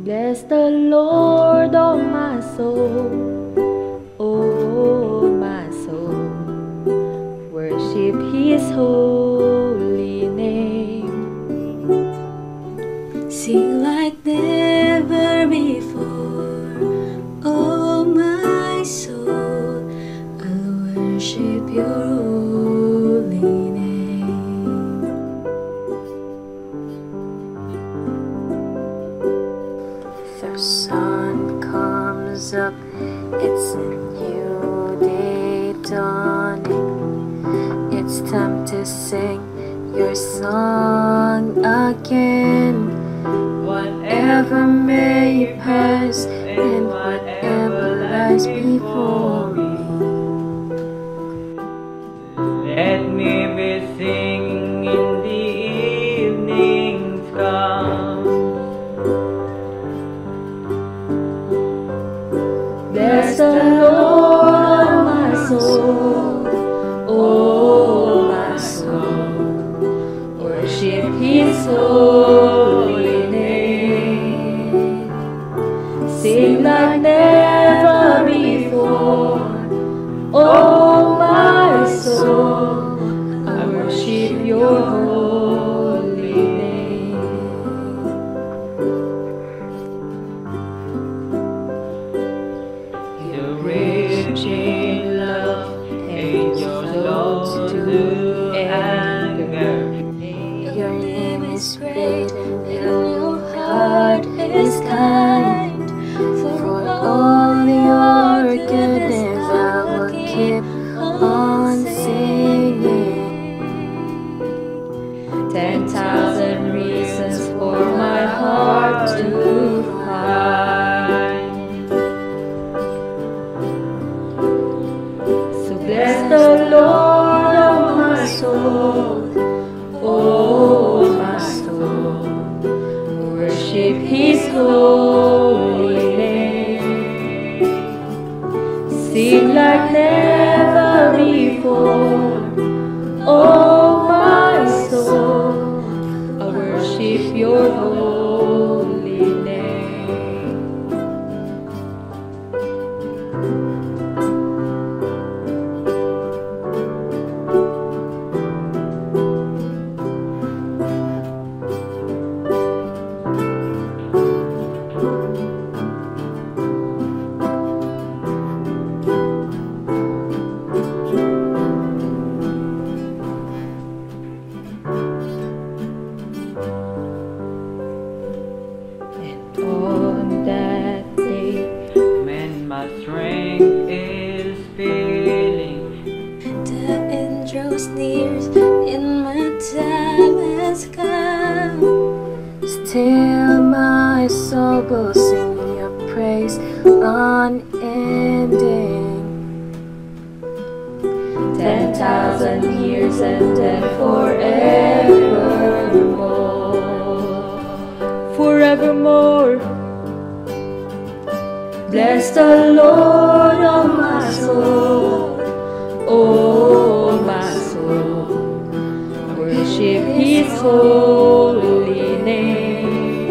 Bless the Lord, oh my soul, oh my soul. Worship His holy name. Sing like never before, oh my soul. I'll worship your holy name. The sun comes up, it's a new day dawning. It's time to sing your song again. Whatever may pass and whatever lies before me, let me be singing in the evening's come. Bless the Lord, oh my soul, oh my soul. Worship His holy name. Sing like never before, oh my soul. I worship your holy name. You're rich in love and you're slow to anger. your name is great and your heart is kind. For all your goodness I will keep on singing. 10,000 reasons for my heart to find. So bless the Lord, oh my soul, oh my soul. Worship His holy name. Sing like never before, oh my soul. I worship your holy name. On that day, When my strength is failing, The end draws near and my time has come. Still my soul will sing your praise unending. 10,000 years and then forevermore. Forevermore. Bless the Lord, oh my soul, oh my soul. Worship His holy name.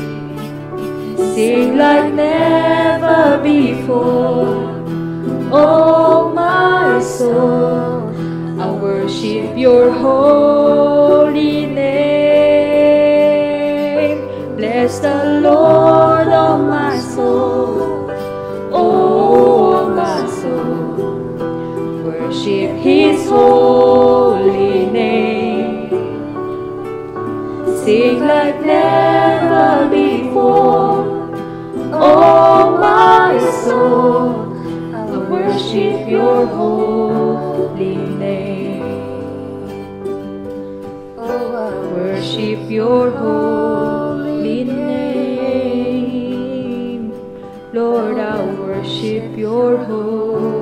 Sing like never before, oh my soul. I worship your holy name. Bless the Lord, oh my soul, oh my soul. Worship His holy name. Sing like never before, oh my soul. I worship your holy name. Oh, I Worship your holy name. Lord, I worship your holy name.